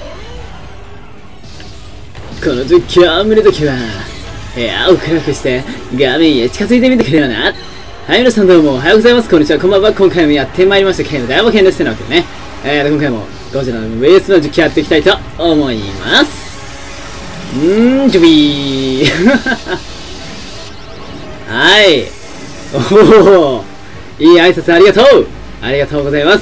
この実況を見るときは、部屋を暗くして画面へ近づいてみてくれよな。はい、皆さんどうもおはようございます。こんにちは、こんばんは。今回もやってまいりました。剣の大冒険ですってなわけでね。今回もゴジラのベースの実況やっていきたいと思います。ジュビーはい。おお、いい挨拶ありがとう。ありがとうございます。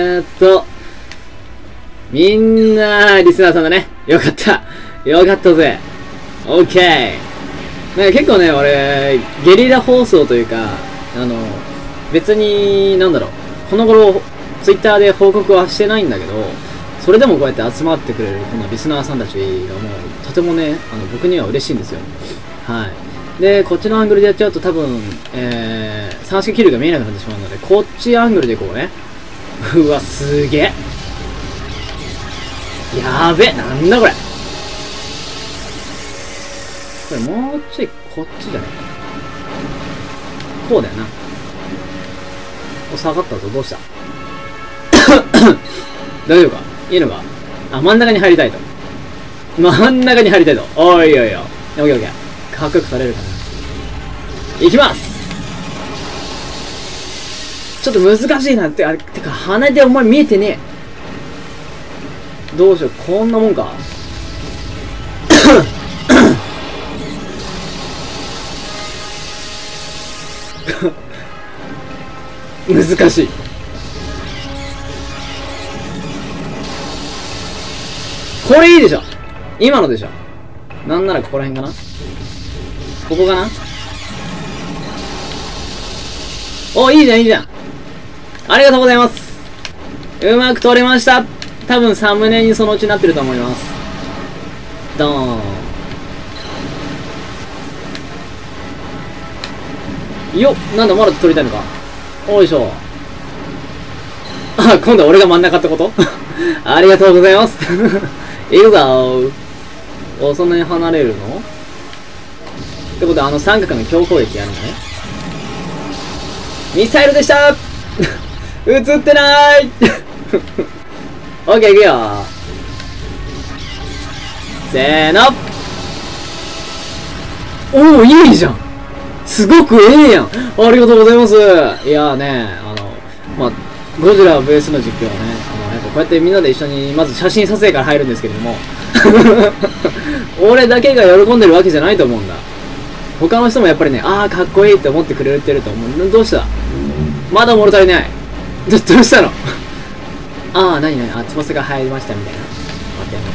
みんな、リスナーさんだね。よかった。よかったぜ。オッケー。なんか結構ね、俺、ゲリラ放送というか、別に、なんだろう、この頃、ツイッターで報告はしてないんだけど、それでもこうやって集まってくれる、このリスナーさんたちがもう、とてもね、僕には嬉しいんですよ。はい。で、こっちのアングルでやっちゃうと多分、三色キルが見えなくなってしまうので、こっちアングルでこうね。うわ、すげえ。やべ、なんだこれ。これもうちょいこっちじゃないか。こうだよな。お、下がったぞ。どうした大丈夫か？いいのか？あ、真ん中に入りたいと。真ん中に入りたいと。おいおいおい。オッケーオッケー。かっこよくされるかな。いきます。ちょっと難しいなって、あれ、てか、羽でお前見えてねえ。どうしよう、こんなもんか。難しい。これいいでしょ。今のでしょ。なんならここら辺かな。ここかな。お、いいじゃんいいじゃん。ありがとうございます。うまく撮れました。多分サムネにそのうちなってると思います。ドーン。よっ、なんだまだ撮りたいのか。おいしょ。あ、今度は俺が真ん中ってことありがとうございます。いくぞー。お、そんなに離れるのってことで、三角の強攻撃やるのね。ミサイルでした映ってなーいオッケーいくよ。せーの。おお、いいじゃん。すごくええやん。ありがとうございます。いやーね、まあ、ゴジラベースの実況はね、やっぱこうやってみんなで一緒に、まず写真撮影から入るんですけれども、俺だけが喜んでるわけじゃないと思うんだ。他の人もやっぱりね、あーかっこいいって思ってくれてると思う。どうした？まだ物足りない。どうしたのあー、なになに、あ、翼が入りましたみたいな。待って待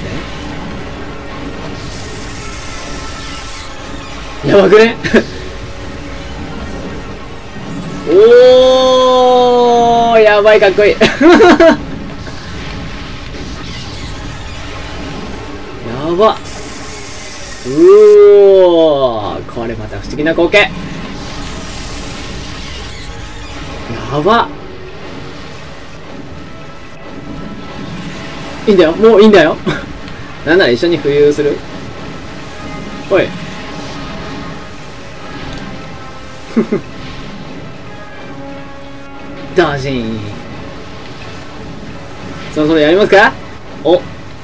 ってね。やばくねおー、やばい、かっこいい。やば。うおー、これまた不思議な光景。やば。いいんだよ、もういいんだよ。なんなら一緒に浮遊する。おい。ドージン。そろそろやりますか？お。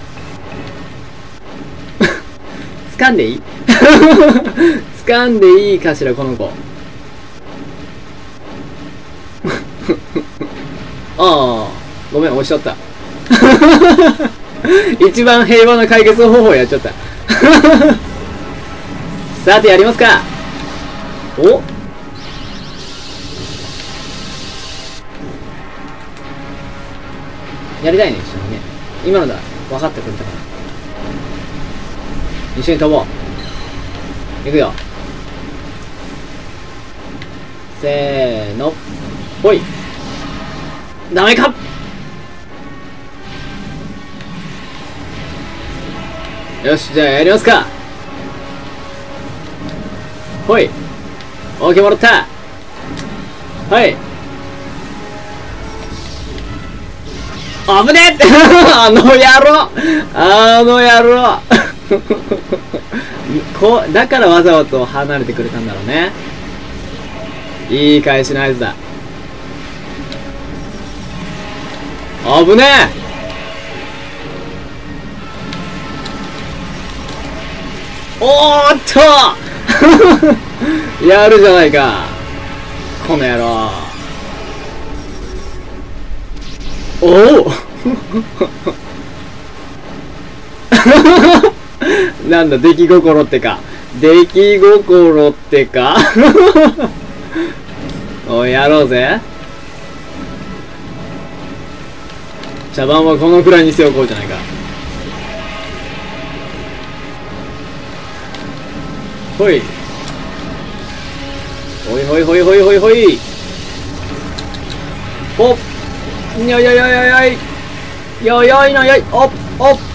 掴んでいい掴んでいいかしら、この子。ああ、ごめん、押しちゃった。一番平和な解決方法やっちゃった。さて、やりますか。お、やりたいね、一緒にね。今のだ。分かってくれたから。一緒に飛ぼう。行くよ。せーの。ほい。ダメか。よし、じゃあやりますか。ほい。オーケーもらった。はい。危ねえあの野郎だからわざわざ離れてくれたんだろうね。いい返しの合図だ。危ねおーっとやるじゃないか。この野郎。おおなんだ、出来心ってか。出来心ってかおい、やろうぜ。茶番はこのくらいにしておこうじゃないか。ほい。ほいほいほいほいほいほい。ほっ。よいよいよいよいよい。よいよいのよい。おっ。おっ。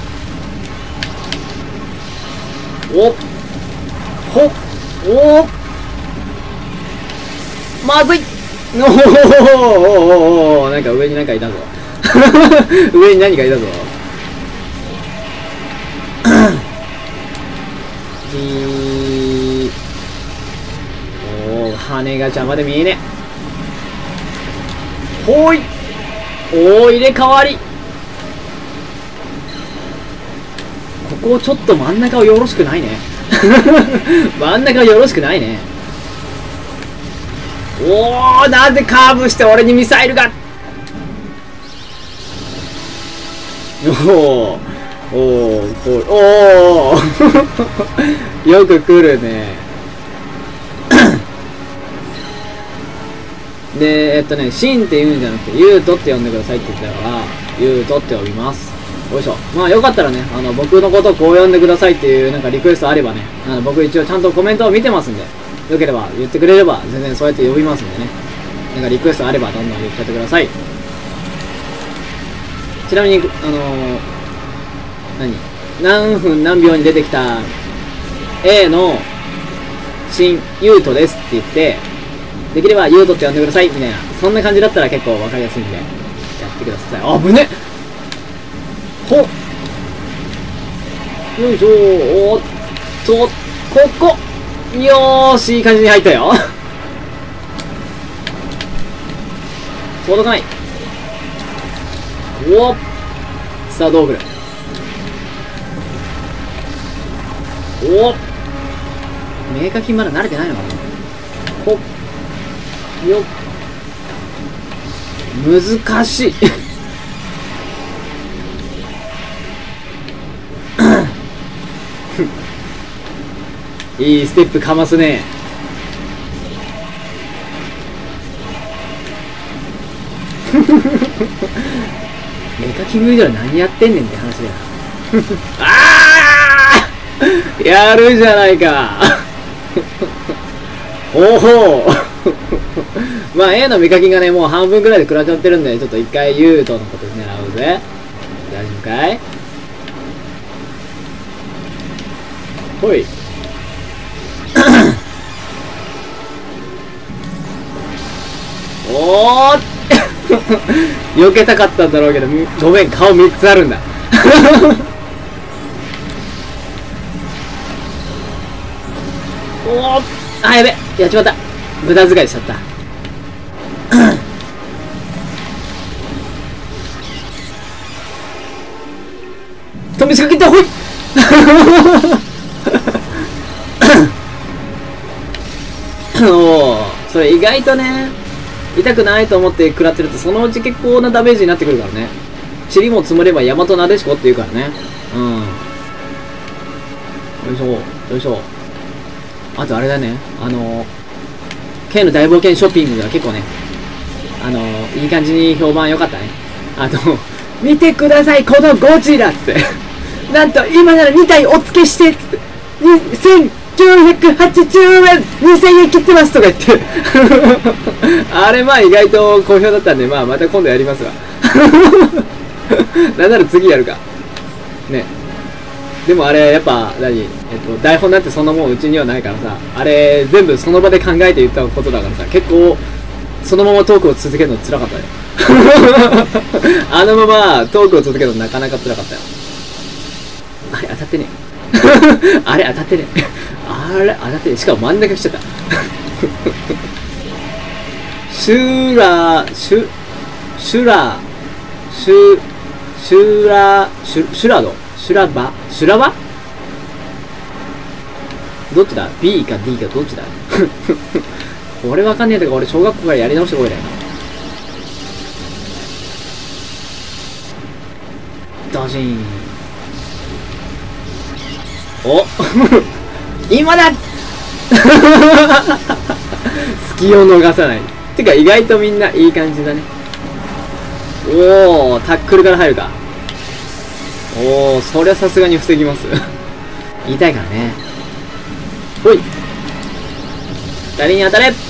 おっ。ほっ。おっ。まずい。おお、なんか上になんかいたぞ。上に何かいたぞ。おお、羽が邪魔で見えねえ。ほい。おお、入れ替わり。ここちょっと真ん中をよろしくないね。真ん中をよろしくないね。おお、なぜカーブして俺にミサイルが。おおおおおよく来るね。で、シンって言うんじゃなくて、ユートって呼んでくださいって言ってたから、ユートって呼びます。よいしょ。まあよかったらね、僕のことをこう呼んでくださいっていうなんかリクエストあればね、僕一応ちゃんとコメントを見てますんで、よければ言ってくれれば全然そうやって呼びますんでね。なんかリクエストあればどんどん言っちゃってください。ちなみに、何分何秒に出てきた A の新ユートですって言って、できればユートって呼んでくださいみたいな、そんな感じだったら結構わかりやすいんで、やってください。あぶねっほっよいしょー。おっと、ここよーし、いい感じに入ったよ。届かない。おっさあ、どう来る。おっ明確にまだ慣れてないのかな。ほっよっ難しい。いいステップかますね。メカキムージョは何やってんねんって話だよ。ああやるじゃないか。おほまあ A のメカキンがねもう半分くらいで食らっちゃってるんで、ちょっと一回ユートのこと狙うぜ。大丈夫かい。ほいおー避けたかったんだろうけど、ごめん、顔3つあるんだ。おーあ、やべやっちまった。無駄遣いしちゃった。飛び仕掛けた。ほいおーそれ意外とね痛くないと思って食らってるとそのうち結構なダメージになってくるからね。塵も積もれば大和なでしこって言うからね。うんよいしょよいしょ。あとあれだね、K の大冒険ショッピングが結構ねいい感じに評判良かったね。見てくださいこのゴジラっつってなんと今なら2体お付けしてっつって2980円2000円切ってますとか言ってあれまあ意外と好評だったんで、まあまた今度やりますわなんなら次やるかね。でもあれやっぱ台本なんてそんなもんうちにはないからさ、あれ全部その場で考えて言ったことだからさ、結構そのままトークを続けるの辛かったよあのままトークを続けるのなかなか辛かったよ。あれ当たってねあれ当たってねあれ当たってね。しかも真ん中来ちゃったシュラバどっちだ ?B か D かどっちだこれわかんねえとか、俺小学校からやり直してこいだよな。ドジーン。お今だ隙を逃さない。てか意外とみんないい感じだね。おお、タックルから入るか。おお、そりゃさすがに防ぎます痛いからね。ほい、二人に当たれ。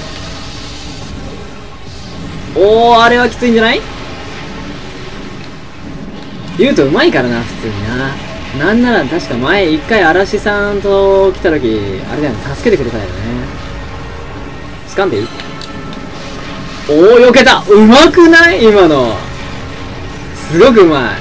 おお、あれはきついんじゃない？言うとうまいからな、普通にな。なんなら確か前一回嵐さんと来た時、あれだよね、助けてくれたよね。掴んでいい？おお、避けた。うまくない？今のすごくうまい。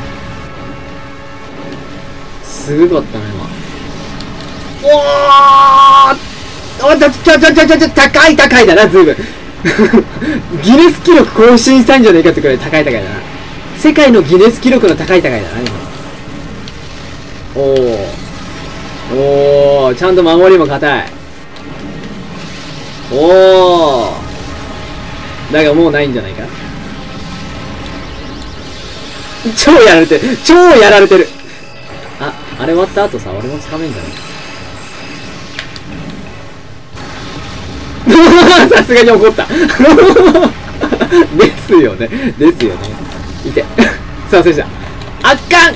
すごかったね今。おー、高いだな、ずいぶんギネス記録更新したんじゃねえかってくらい高いだな。世界のギネス記録の高いだな、今。おー、ちゃんと守りも硬い。おー、だがもうないんじゃないか。超やられてる。あれ終わった後さ、俺も掴めんじゃないさすがに怒ったですよね。いてすいませんでした。あっかん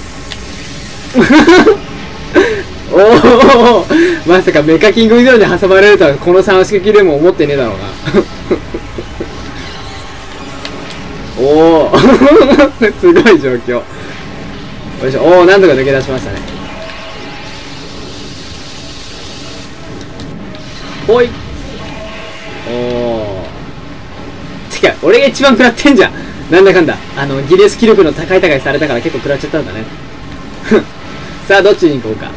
おお、まさかメカキング以上に挟まれるとはこの三式でも思ってねえだろうなおおすごい状況。よいしょ。おお、なんとか抜け出しましたね。ほい。おお。てか、俺が一番食らってんじゃん。なんだかんだ。ギネス記録の高いされたから結構食らっちゃったんだね。さあ、どっちに行こうか。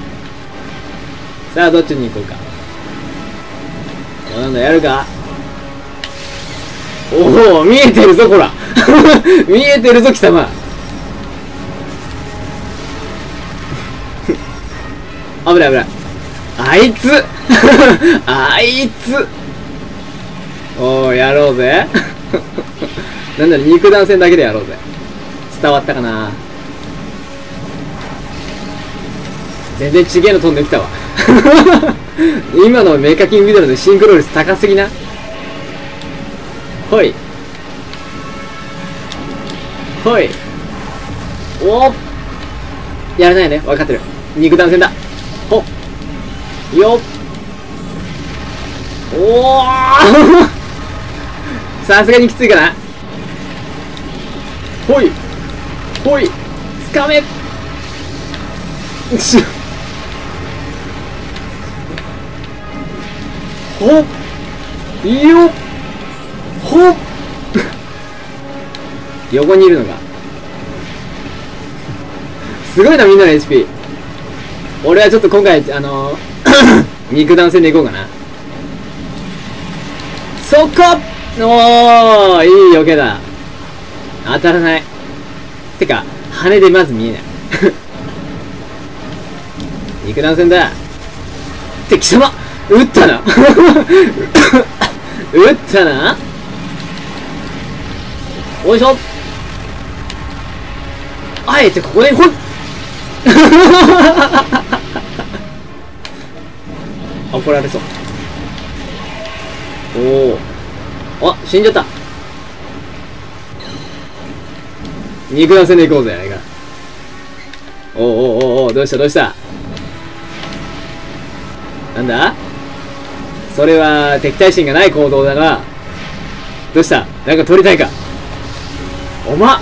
お、なんだ、やるか。おお、見えてるぞ、こら。見えてるぞ、貴様。危ない。あいつおー、やろうぜ。なんだろ、肉弾戦だけでやろうぜ。伝わったかな。全然ちげえの飛んできたわ。今のメカキングビデオのシンクロ率高すぎな。ほい。おっ、やらないね。分かってる。肉弾戦だ。ほっよっ。おーさすがにきついかな。ほいつかめほっよっほっ横にいるのがすごいな、みんなの HP。 俺はちょっと今回肉弾戦でいこうかな。そこおー、いい避けだ。当たらない。てか羽でまず見えない肉弾戦だ。って貴様撃ったなおいしょ。あえてここでほい怒られそう。おお、あ、死んじゃった。肉弾戦で行こうぜ、あれが。お、どうしたなんだそれは敵対心がない行動だな。どうした、なんか取りたいか。お前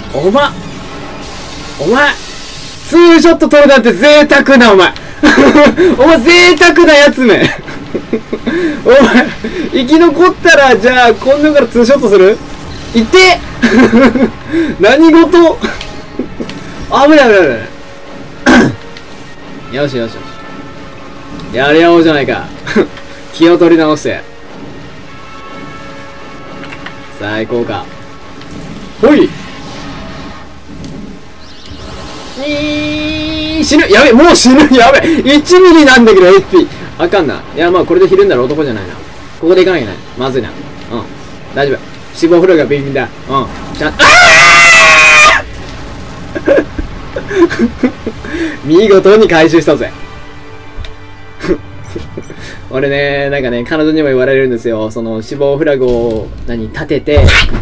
ツーショット取るなんて贅沢な、お前お前贅沢なやつめお前生き残ったら、じゃあ今度からツーショットする。いて何事危ないよしやり合おうじゃないか気を取り直してさあ行こうか。ほいにー死ぬやべ、もう死ぬやべ !1 ミリなんだけど HP。あかんな。いや、まあこれでひるんだら男じゃないな。ここで行かなきゃいけない。まずいな。うん。大丈夫。死亡フラグがビンビンだ。うん。ちゃん、見事に回収したぜ。俺ね、なんかね、彼女にも言われるんですよ。その死亡フラグを、立てて、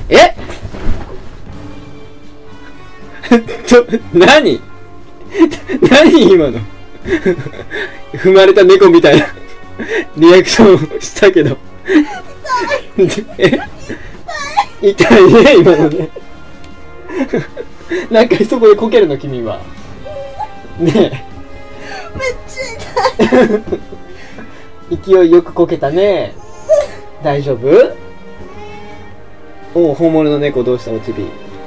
何今の。踏まれた猫みたいなリアクションをしたけど。痛いね、今のね。なんかそこでこけるの、君は。ねえ。めっちゃ痛い。勢いよくこけたね。大丈夫？おう、本物の猫どうしたおちび。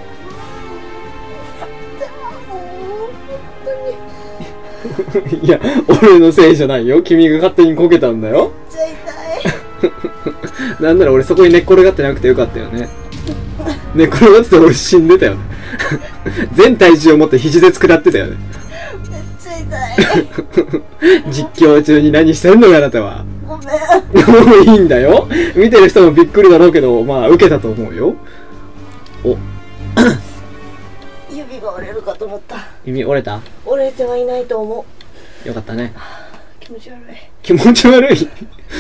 いや、俺のせいじゃないよ。君が勝手にこけたんだよ。めっちゃ痛い。なんなら俺そこに寝っ転がってなくてよかったよね。寝っ転がってて俺死んでたよね。全体重を持って肘で下ってたよね。めっちゃ痛い。実況中に何してんのよあなたは。ごめん。もういいんだよ。見てる人もびっくりだろうけど、まあ受けたと思うよ。お。 指が折れるかと思った。 指折れた？ 折れてはいないと思う。よかったね。 気持ち悪い。 気持ち悪い。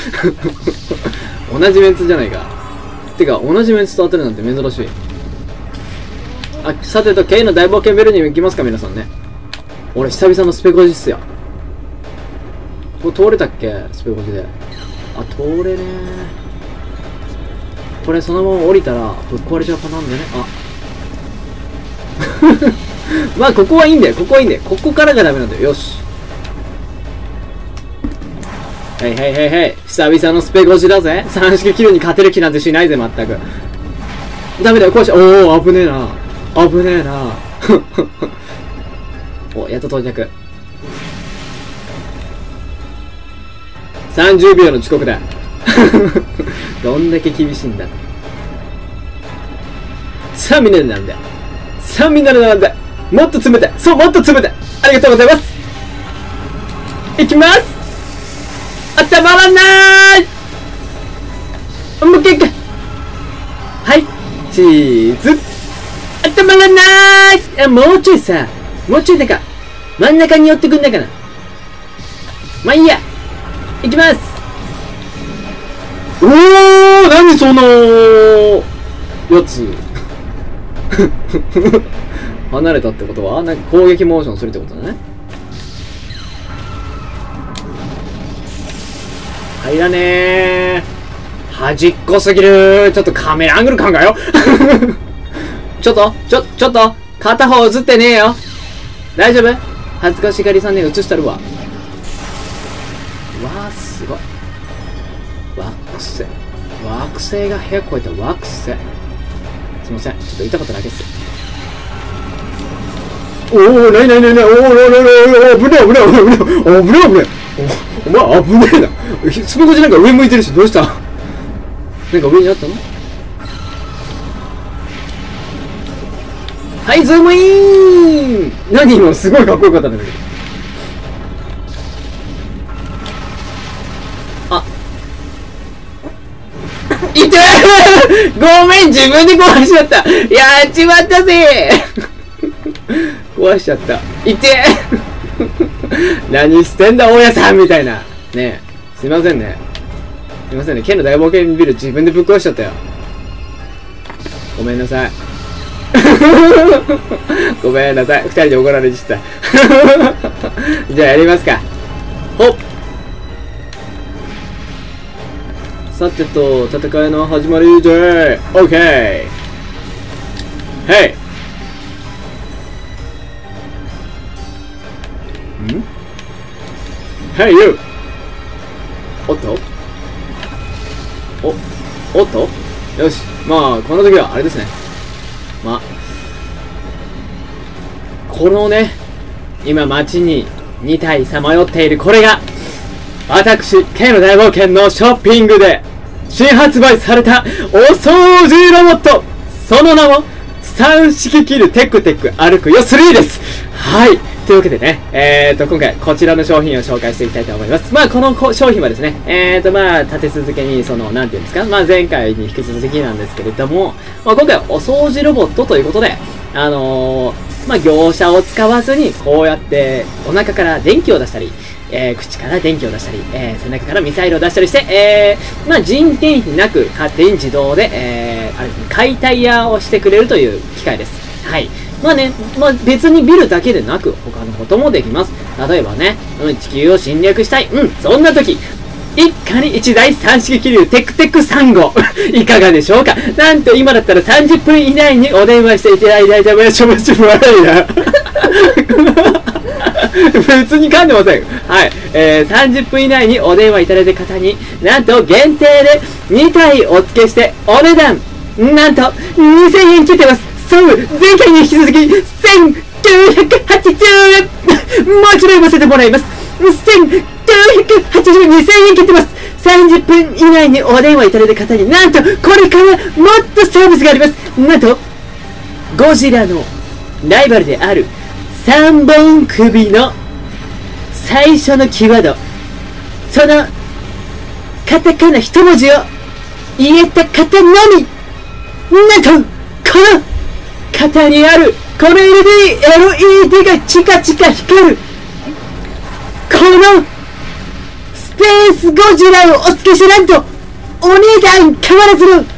同じメンツじゃないか。てか同じメンツと当たるなんて珍しい。あ、さてと K の大冒険ベルに行きますか皆さんね。俺久々のスペコジっすよ。ここ通れたっけスペコジで。あ、通れねー。これそのまま降りたらぶっ壊れちゃうかなんでね。あ。まあここはいいんだよ、ここはいいんだよ。ここからがダメなんだよ。よし。はいはいはいはい。久々のスペゴジだぜ。3式キルに勝てる気なんてしないぜ、全く。ダメだよ、こうし、おお、危ねえな。危ねえな。お、やっと到着。30秒の遅刻だ。どんだけ厳しいんだ。さあみんなでなんだ。さあみんなでなんだ。もっと詰めて。そう、もっと詰めて。ありがとうございます。いきます。あったまらない。もう一回。はい。チーズ。あったまらない。もうちょいさ。もうちょいだか。真ん中に寄ってくんないかな。まあいいや。いきます。おー、何そのやつ。離れたってことはなんか攻撃モーションするってことだね。入らねー。端っこすぎるー。ちょっとカメラアングル考えよ。ちょっと片方映ってねえよ。大丈夫？恥ずかしがりさんね映したるわ。わーすごい。惑星。惑星が部屋越えた惑星。すいません。ちょっと痛かっただけっす。おお、なになになに、おお、危ねえ危ねえ危ねえ危ねえ危ねえ。お前危ねえな。スペコジなんか上向いてるし、どうした？なんか上にあったの？はい、ズームイン。何今すごいかっこよかったんだけど。あ。痛い。ごめん、自分で壊しちゃった。やっちまったぜ。壊しちゃった。痛え。何してんだ大家さんみたいな。ねえ、すいませんね。すいませんね。剣の大冒険ビル自分でぶっ壊しちゃったよ。ごめんなさい。ごめんなさい。2人で怒られちゃった。じゃあやりますか。ほっ。さてと、戦いの始まりで、オッケー。ヘイ。ん？ Hey you! おっとおっとよし。まあ、この時は、あれですね。まあ、このね、今街に2体さまよっているこれが、私、K の大冒険のショッピングで新発売されたお掃除ロボット、その名も、3式キルテクテク歩くよ3です。はい。 というわけでね、今回こちらの商品を紹介していきたいと思います。まあ、この商品はですね、まあ、立て続けに、なんていうんですか、まあ、前回に引き続きなんですけれども、まあ、今回はお掃除ロボットということで、まあ、業者を使わずに、こうやってお腹から電気を出したり、口から電気を出したり、背中からミサイルを出したりして、まあ、人件費なく勝手に自動で、解体屋をしてくれるという機械です。はい。まあね、まあ別にビルだけでなく、他のこともできます。例えばね、地球を侵略したい。そんな時、一家に一台三式気流テクテク3号。いかがでしょうか。なんと今だったら30分以内にお電話していただいたら、しょぼしょぼ悪いな。別に噛んでません。はい。30分以内にお電話いただいた方に、なんと限定で2体お付けして、お値段、なんと2000円切ってます。そう、前回に引き続き、1980円もう一度言わせてもらいます。1980円、2000円切ってます。30分以内にお電話いただいた方に、なんと、これからもっとサービスがあります。なんと、ゴジラのライバルである3本首の最初のキーワード、そのカタカナ一文字を言えた方のみ、なんと、この肩にあるこの LED がチカチカ光るこのスペースゴジラをお付けして、なんとお値段変わらずの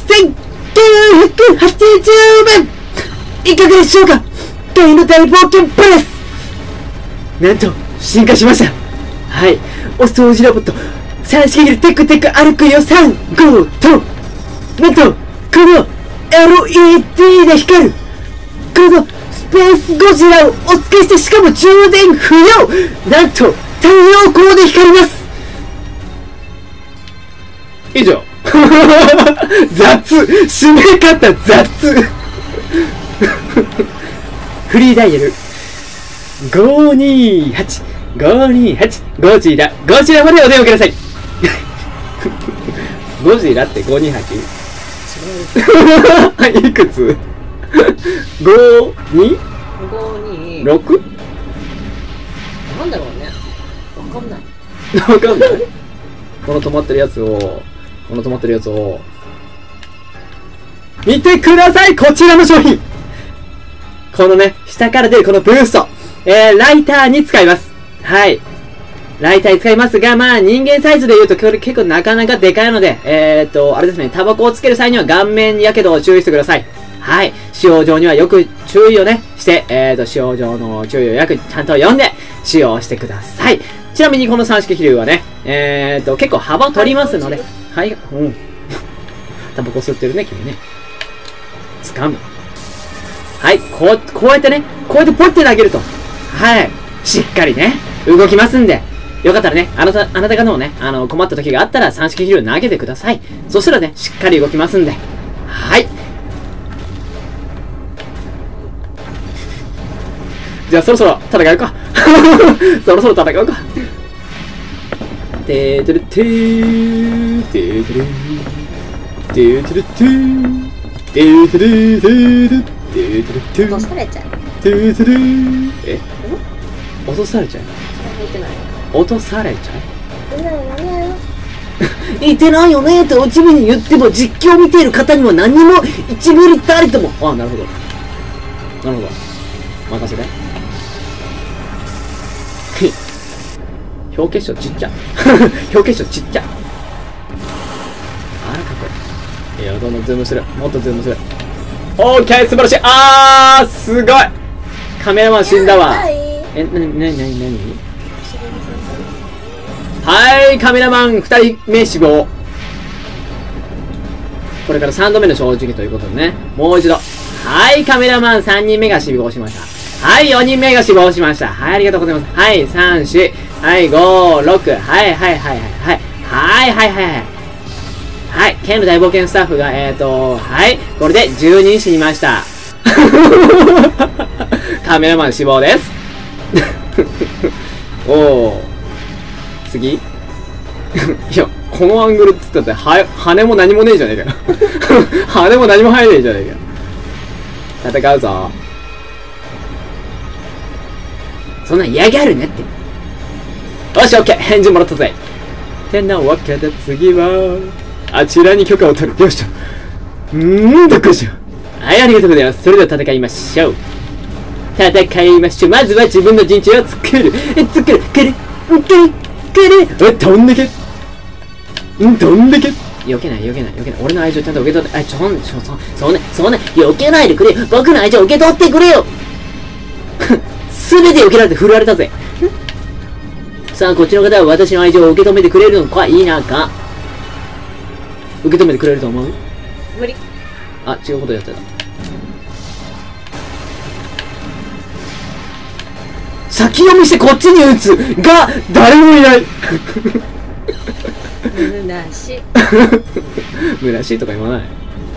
1980円。いかがでしょうか。大の大冒険プラス、なんと進化しました。はい、お掃除ロボット3式でテクテク歩くよ3号と、なんとこのLED で光るこのスペースゴジラをお付けして、しかも充電不要。なんと太陽光で光ります。以上。雑、締め方雑。フリーダイヤル528ゴジラまでお電話ください。ゴジラって 528？ いくつ？ 526？ なんだろうね。わかんない。 わかんない。この止まってるやつを見てください。こちらの商品、このね、下から出るこのブースト、ライターに使います。はい。ライターに使いますが、まあ人間サイズで言うとこれ結構なかなかでかいので、あれですね、タバコをつける際には顔面やけどを注意してください。はい。使用上にはよく注意をね、して、使用上の注意をちゃんと読んで使用してください。ちなみにこの三式気流はね、結構幅取りますので、はい、タバコ吸ってるね、君ね。掴む。はい、こうやってね、こうやってポッて投げると、はい、しっかりね、動きますんで、よかったらね、あなた方もね、困った時があったら三式気流投げてください。そしたらね、しっかり動きますんで、はい。じゃあそろそろ戦うか。そろそろ戦うか。てーてるてーてーてるてーてるてーてーてるてーてーてる落とされちゃう。 てーてるえ？落とされちゃう？ 入ってない。 落とされちゃう？ いてないよねっておちびに言っても、実況を見ている方には何にも1ミリたりとも。 あ、なるほど。なるほど。任せて。表結晶ちっちゃ。表結晶ちっちゃ。あら、かっこいい。いや、どんどんズームする。もっとズームする。オーケー、素晴らしい。すごい。カメラマン死んだわ。なにはい、カメラマン2人目死亡。これから3度目の正直ということでね。もう一度。はい、カメラマン3人目が死亡しました。はい、4人目が死亡しました。はい、ありがとうございます。はい、3、4、はい、5、6、はい、はい、はい、はい、はい、はい、はい、はい。はい、Kの大冒険スタッフが、はい、これで10人死にました。カメラマン死亡です。おー。次いや、このアングルっつったって、羽も何もねえじゃねえかよ。羽も何も生えねえじゃねえかよ。戦うぞ。 そんなん嫌がるなって。 よし、オッケー、返事もらったぜ。てなわけで次は、あちらに許可を取る。よいしょ。どっこいしょ。はい、ありがとうございます。それでは戦いましょう。戦いましょう。まずは自分の陣地を作る。作る。くる。飛んでけ。飛んでけ。避けない。俺の愛情ちゃんと受け取って、 そんな、避けないでくれよ。僕の愛情受け取ってくれよ。 すべて避けられて振られたぜ。さあ、こっちの方は私の愛情を受け止めてくれるのか否か。受け止めてくれると思う？ 無理。 あ、違うことやってた。先読みしてこっちに撃つが誰もいない。 むなし。 むなしいとか言わない。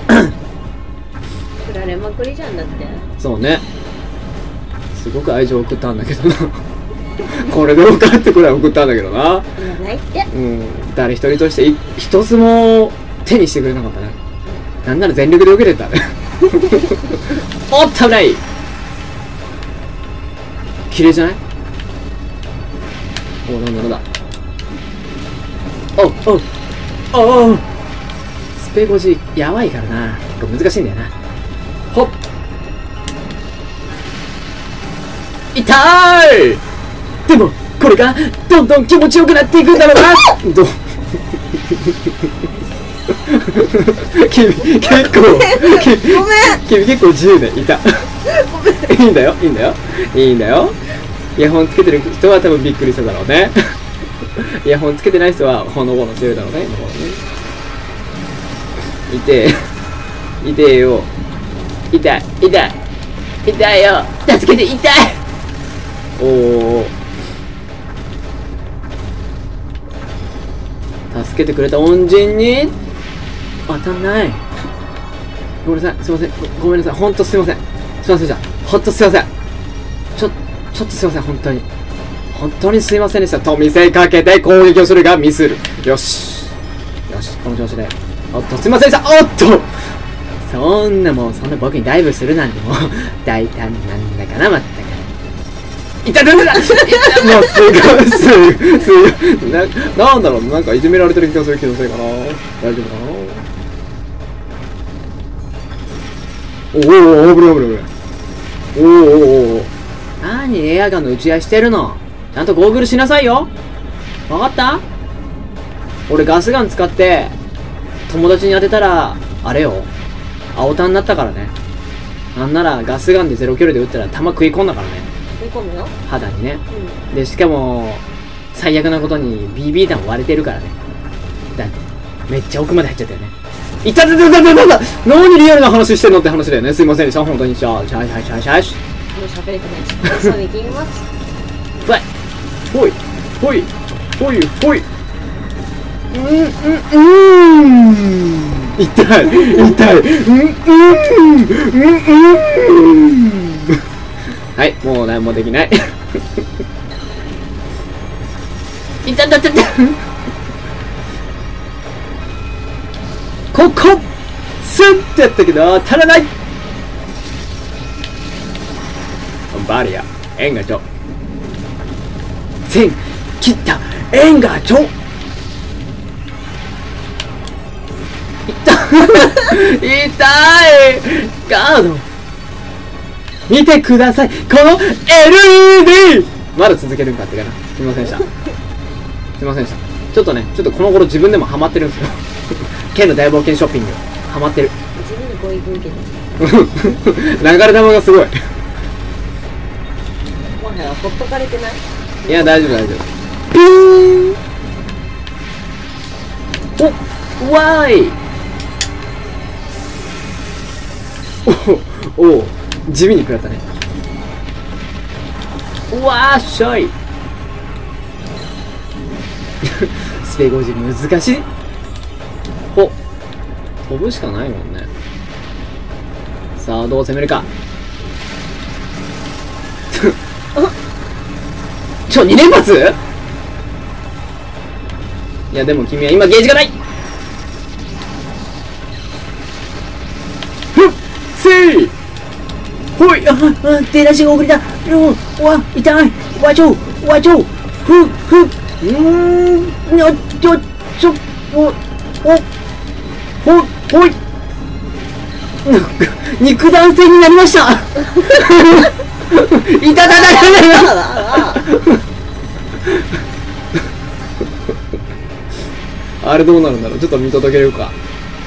振られまくりじゃんだって。 そうね。すごく愛情を送ったんだけどな。これでもかってくらい送ったんだけどな。 言わないって。 誰一人として一つも手にしてくれなかったね。なんなら全力で受けてったね。おっ危ない。綺麗じゃない？なんだ。おう。スペゴジやばいからな。結構難しいんだよな。ほっ。痛い。でもこれがどんどん気持ちよくなっていくんだろうな。君結構ごめん。 君結構自由でいた。いいんだよ。イヤホンつけてる人は多分びっくりしただろうね。イヤホンつけてない人はほのぼのしてるだろうね。痛えよ。痛いよ。助けて、痛い。助けてくれた恩人に当たんない。ごめんなさい。すいません。ごめんなさい。ほんとすいません。すいませんじゃん。ほんとすいません。ちょっとすいません。本当にすいませんでした。と見せかけて攻撃をするがミスる。よし。この調子で。おっと、すいませんでした。おっとそんな僕にダイブするなんてもう大胆なんだかな、まったく。いたもうすごいなんだろう、なんかいじめられてる気がする。気のせいかな。大丈夫かな。何エアガンの打ち合いしてるの。ちゃんとゴーグルしなさいよ。わかった？俺ガスガン使って友達に当てたらあれよ、青タンになったからね。なんならガスガンでゼロ距離で撃ったら弾食い込んだからね。 食い込むよ。 肌にね。でしかも最悪なことに BB 弾割れてるからね。だってめっちゃ奥まで入っちゃったよね。いた何リアルな話してんのって話だよね。すいませんでした。本当に。シャーシ。 もう喋れてないし。そうに行きます。 ほい。痛い。はい、もう何もできない。痛っ。ここスンってやったけど当たらない。バリアエンガチョ線切ったエンガチョ。痛いガード見てください、この LED。 まだ続けるんかってかな。すいませんでした。ちょっとこの頃自分でもハマってるんですよ。剣の大冒険ショッピングハマってる。 地味にご意見受けて流れ玉がすごい。 もはやほっとかれてない？ いや大丈夫。ピーン。おわーい。お地味に食らったね。うわーしょい。スペゴジ難しい。飛ぶしかないもんね。さあどう攻めるか。2連発。いやでも君は今ゲージがない。ふっせい。 ほい、出だしが遅れた。うわ、痛い。わちょ、ほい。肉弾戦になりました。いた。 あれどうなるんだろう。ちょっと見届けるか。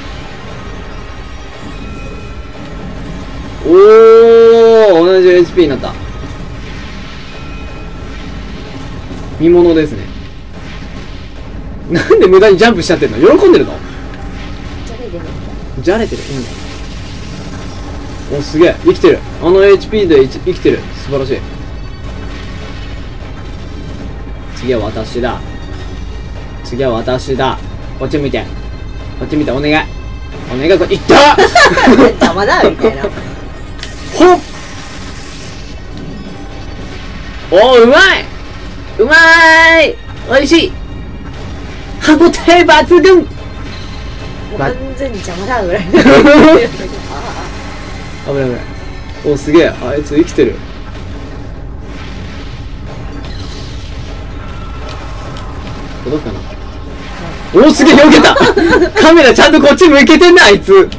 おー、同じ HP になった。見物ですね。なんで無駄にジャンプしちゃってんの？喜んでるの？じゃれてる。お、すげえ。生きてる。あの HP で生きてる。素晴らしい。次は私だ。こっち見て。お願い。いった邪魔だみたいな。 ほっおー、うまいおいしい歯応え抜群もう完全に邪魔だぐらい。 危ない。お、すげえ。あいつ生きてる。届くかな。お、すげえ、避けた。カメラちゃんとこっち向けてんな、あいつ。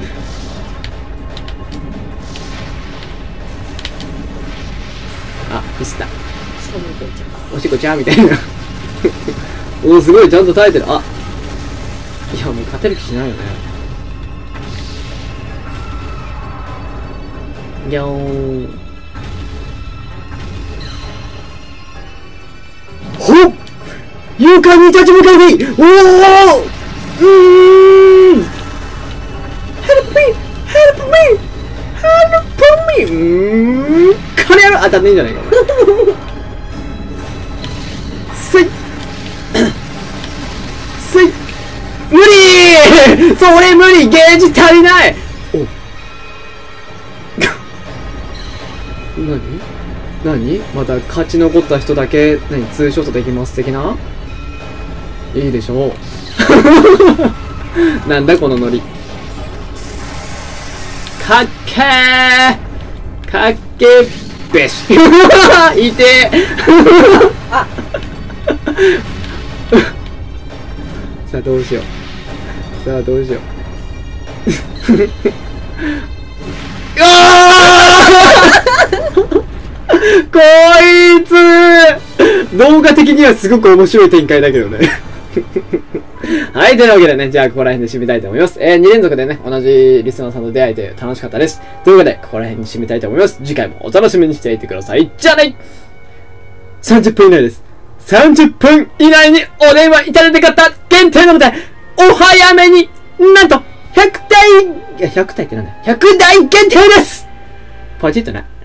あ、ミスった。おしっこちゃーみたいな。お、すごい、ちゃんと耐えてる。あ、いや、もう勝てる気しないよね。ギャーン。ほっ、床に立ち向かいでいい。おお、Help me。金やろ、当たんねえんじゃないか。無理それ無理、ゲージ足りない。お何また勝ち残った人だけツーショットできます的な。いいでしょう。なんだこのノリ。かっけーべし。いてさあどうしよう。うわこいつ動画的にはすごく面白い展開だけどね。はい、というわけでね、じゃあここら辺で締めたいと思います。2連続でね、同じリスナーさんと出会えて楽しかったです。というわけで、ここら辺に締めたいと思います。次回もお楽しみにしていてください。じゃあね !30 分以内です。30分以内にお電話いただいた方限定なので、お早めに、なんと、100台ってなんだ ?100 台限定です。ポチッとね。